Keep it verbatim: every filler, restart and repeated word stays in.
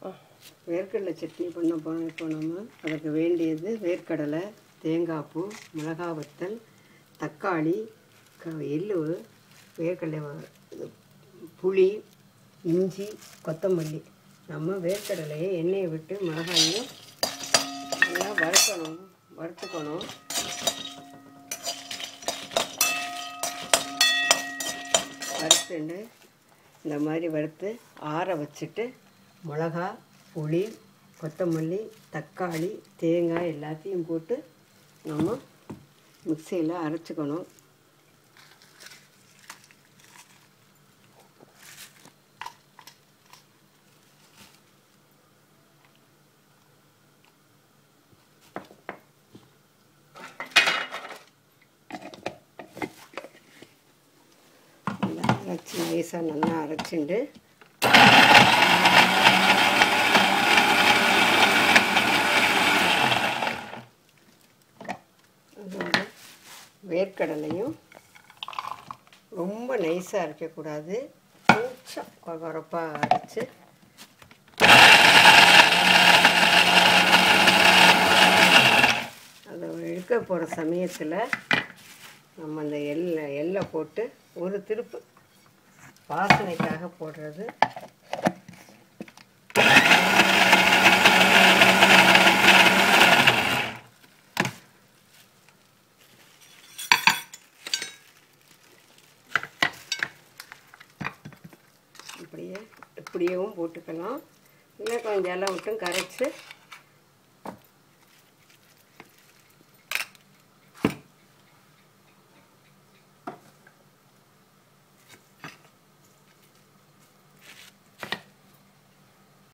வேர்க்கடலை சட்னி பண்ண போகிறோம். இப்போ நம்ம அதுக்கு வேண்டியது வேர்க்கடலை, தேங்காய் பூ, மிளகாய் வத்தல், தக்காளி, க எள்ளு, வேர்க்கடலை, புளி, இஞ்சி, கொத்தமல்லி. நம்ம வேர்க்கடலையை எண்ணெயை விட்டு மிளகாயும் நல்லா வறுக்கணும் வறுத்துக்கணும். வறுத்துண்டு இந்த மாதிரி வறுத்து ஆற வச்சுட்டு மிளகா, புளி, கொத்தமல்லி, தக்காளி, தேங்காய் எல்லாத்தையும் போட்டு நம்ம மிக்சியில் அரைச்சிக்கணும். அரைச்சி நைஸாக நல்லா அரைச்சிண்டு வேர்க்கடலையும் ரொம்ப நைஸாக அரைக்கக்கூடாது, கொஞ்சம் கொரப்பாக அரைச்சி அதை எடுக்க போகிற சமயத்தில் நம்ம அந்த எள்ளை எள்ளை போட்டு ஒரு திருப்பு வாசனைக்காக போடுறது. இப்படியே இப்படியேவும் போட்டுக்கலாம், இல்லை கொஞ்சம் எல்லாம் விட்டும் கரைச்சி